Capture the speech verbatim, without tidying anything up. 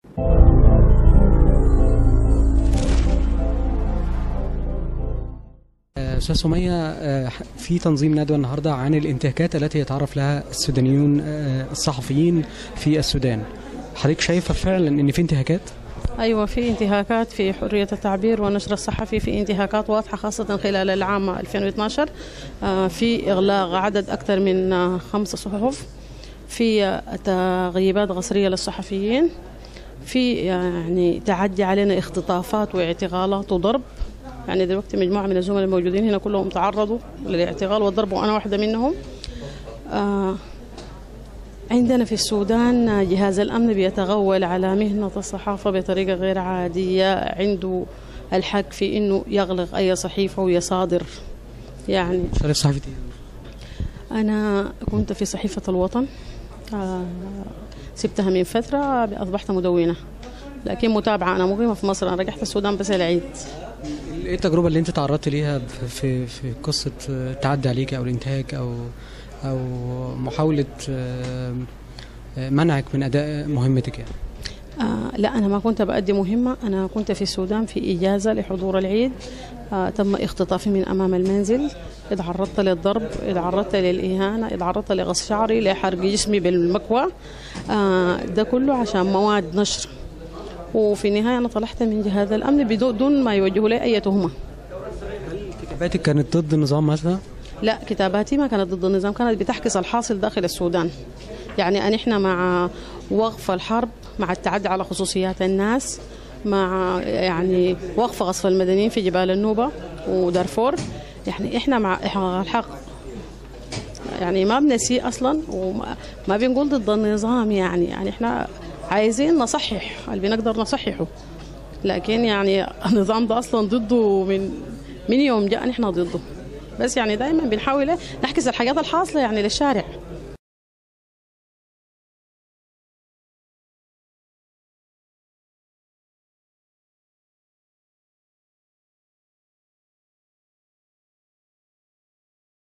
أستاذ سمية، في تنظيم ندوة النهاردة عن الانتهاكات التي يتعرض لها السودانيون الصحفيين في السودان. حضرتك شايفة فعلا ان في انتهاكات؟ أيوة، في انتهاكات في حرية التعبير والنشر الصحفي، في انتهاكات واضحة خاصة خلال العام ألفين واثني عشر. في إغلاق عدد أكثر من خمس صحف، في تغييبات غصرية للصحفيين، في يعني تعدي علينا اختطافات واعتقالات وضرب. يعني دلوقتي مجموعة من الزملاء الموجودين هنا كلهم تعرضوا للاعتقال والضرب وأنا واحدة منهم. آه عندنا في السودان جهاز الأمن بيتغول على مهنة الصحافة بطريقة غير عادية، عنده الحق في إنه يغلق أي صحيفة ويصادر. يعني شرف صحيفتي؟ أنا كنت في صحيفة الوطن، آه سبتها من فترة، أصبحت مدونة، لكن متابعة. أنا مقيمة في مصر، أنا رجعت السودان بس العيد. ايه التجربة اللي انت تعرضت ليها في في قصة التعدي عليك او الانتهاك او او محاولة منعك من اداء مهمتك يعني؟ آه لا، أنا ما كنت بأدي مهمة، أنا كنت في السودان في إجازة لحضور العيد. آه تم اختطافي من أمام المنزل، اتعرضت للضرب، اتعرضت للإهانة، اتعرضت لغص شعري، لحرق جسمي بالمكوى. آه ده كله عشان مواد نشر، وفي النهاية أنا طلعت من جهاز الأمن بدون ما يوجهوا لي أي تهمة. هل كتاباتك كانت ضد النظام مثلا؟ لا، كتاباتي ما كانت ضد النظام، كانت بتحكي الحاصل داخل السودان. يعني أن إحنا مع وقف الحرب، مع التعدي على خصوصيات الناس، مع يعني وقف غصب المدنيين في جبال النوبة ودارفور. يعني إحنا مع الحق، يعني ما بنسيء أصلا وما ما بنقول ضد النظام. يعني يعني إحنا عايزين نصحح اللي بنقدر نصححه، لكن يعني النظام ده أصلا ضده من من يوم جاء نحن ضده. بس يعني دائما بنحاول نحكي الحاجات الحاصلة يعني للشارع.